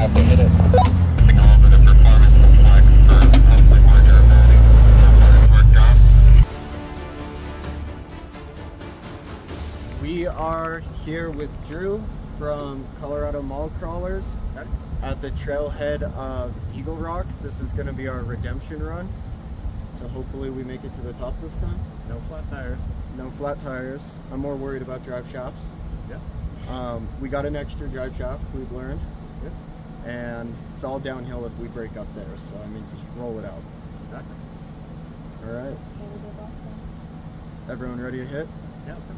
have to hit it. Signal over the performance will flex for hopefully more durability. So far it's worked out. We are here with Drew from Colorado Mall Crawlers at the trailhead of Eagle Rock. This is going to be our redemption run. So hopefully we make it to the top this time. No flat tires. No flat tires. I'm more worried about drive shafts. Yeah. We got an extra drive shaft, we've learned. Yeah. And it's all downhill if we break up there. So I mean, just roll it out. Exactly. All right. Everyone ready to hit? Yeah, let's go.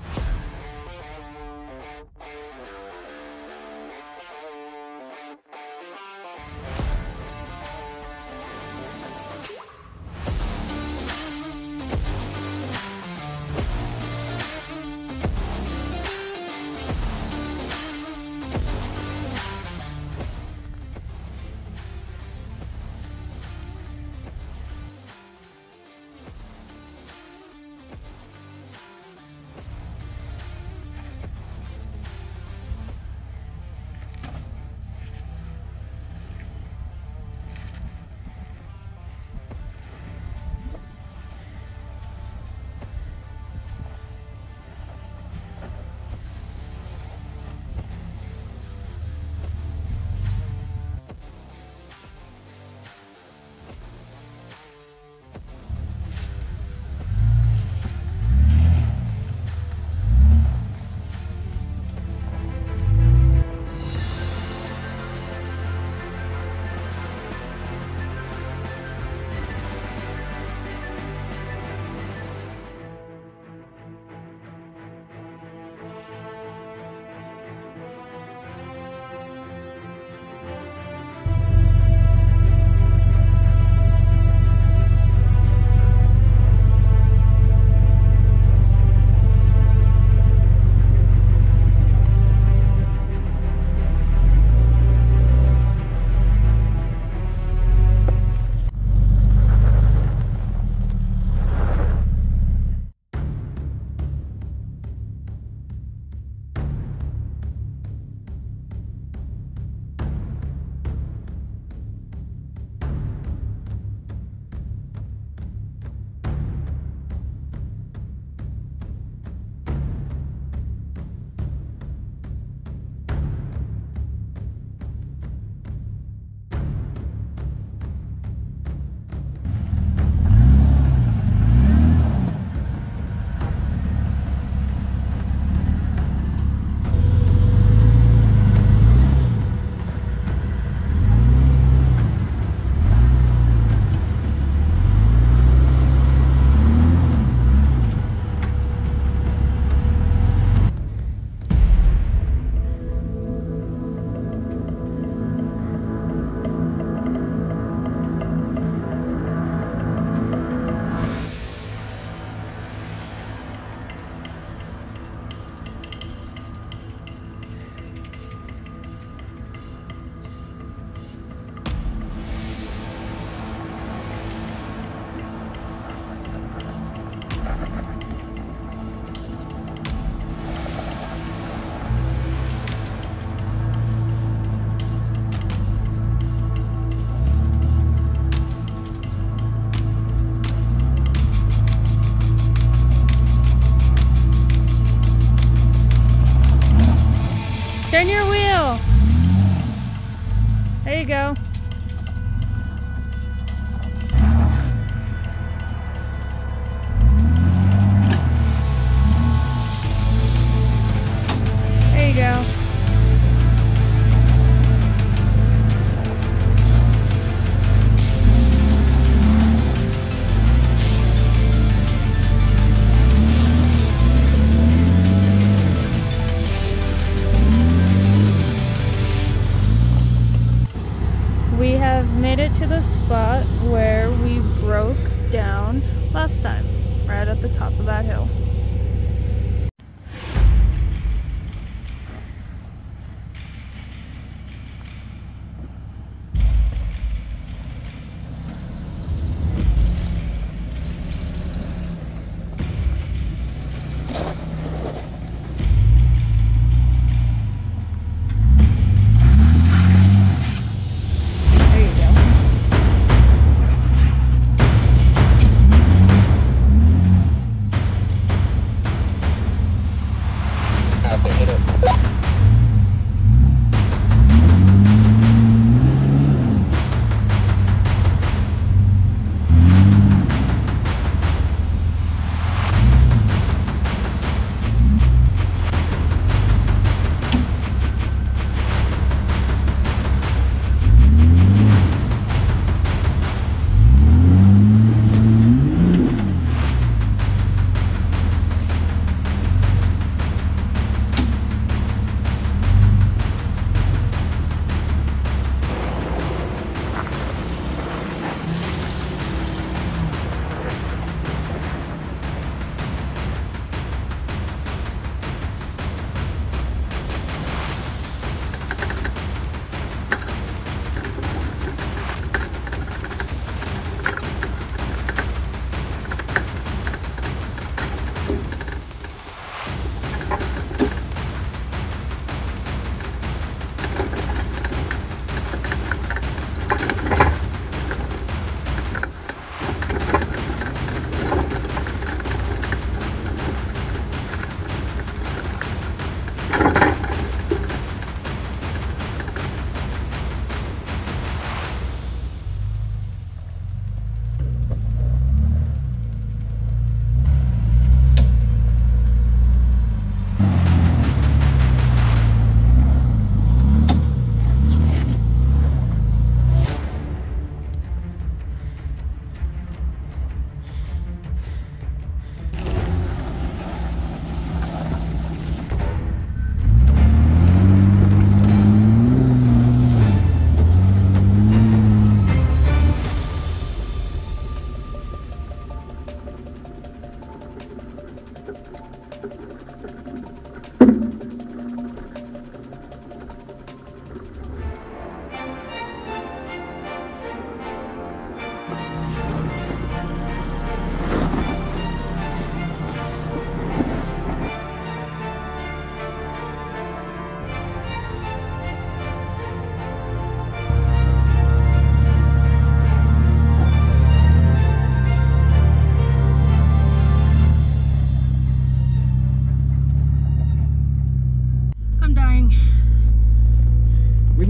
Turn your wheel. There you go. There you go. We have made it to the spot where we broke down last time, right at the top of that hill.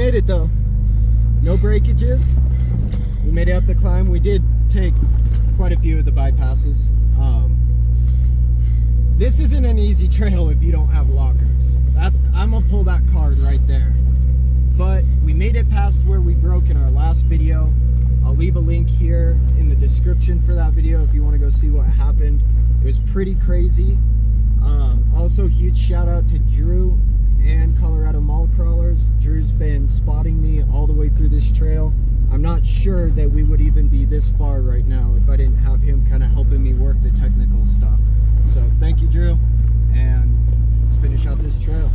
made it though. No breakages. We made it up the climb. We did take quite a few of the bypasses. This isn't an easy trail if you don't have lockers. I'm gonna pull that card right there. But we made it past where we broke in our last video. I'll leave a link here in the description for that video if you want to go see what happened. It was pretty crazy. Also, huge shout out to Drew and Colorado Mall Crawlers. Drew's been spotting me all the way through this trail. I'm not sure that we would even be this far right now if I didn't have him kind of helping me work the technical stuff. So thank you, Drew, and let's finish out this trail.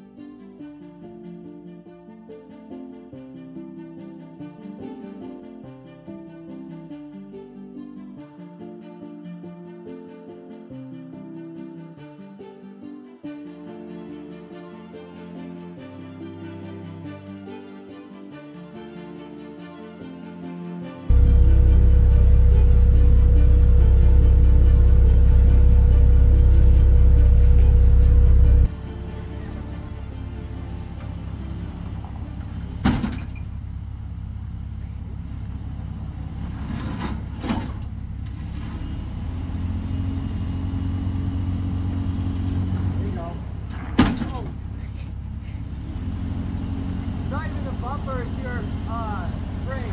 Bumper is your brake.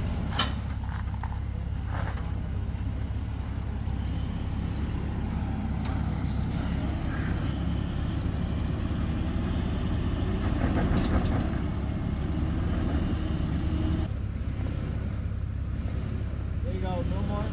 There you go, no more.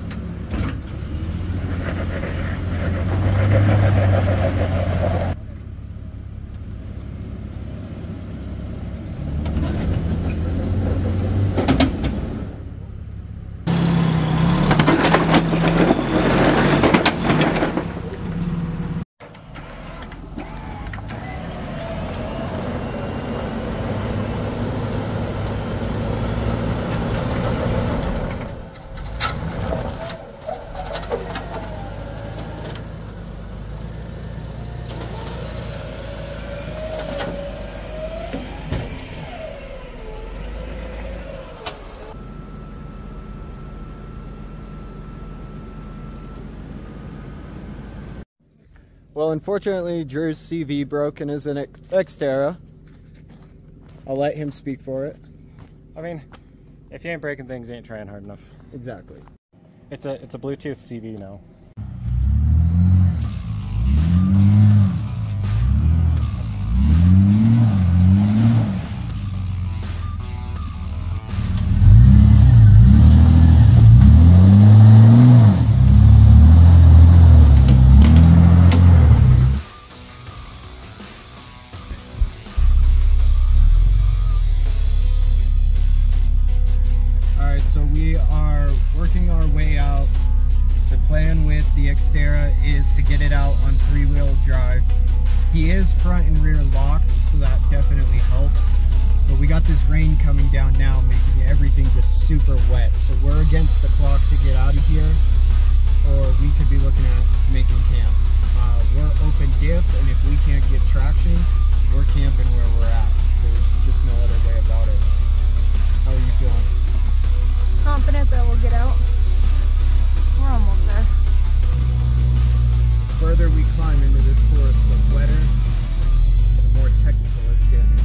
Well, unfortunately, Drew's CV broke and is an Xterra. I'll let him speak for it. I mean, if you ain't breaking things, you ain't trying hard enough. Exactly. It's a Bluetooth CV now. So we are working our way out. The plan with the Xterra is to get it out on 3-wheel drive. He is front and rear locked, so that definitely helps. But we got this rain coming down now, making everything just super wet. So we're against the clock to get out of here, or we could be looking at making camp. We're open diff, and if we can't get traction, we're camping where we're at. There's just no other way about it. How are you feeling? Confident that we'll get out. We're almost there. The further we climb into this forest, the wetter, the more technical it's getting.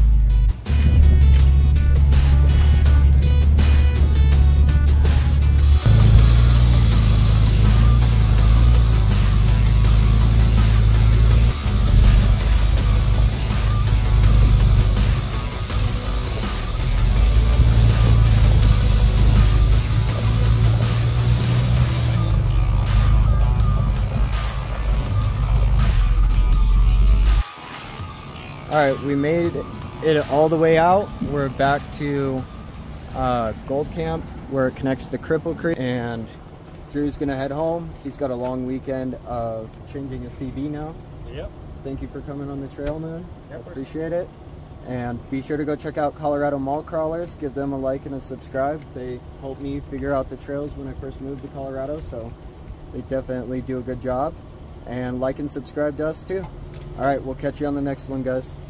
Alright, we made it all the way out. We're back to Gold Camp where it connects to Cripple Creek, and Drew's gonna head home. He's got a long weekend of changing a CV now. Yep. Thank you for coming on the trail, man. Yep, Appreciate it. And be sure to go check out Colorado Mall Crawlers. Give them a like and a subscribe. They helped me figure out the trails when I first moved to Colorado, so they definitely do a good job. And like and subscribe to us too. Alright, we'll catch you on the next one, guys.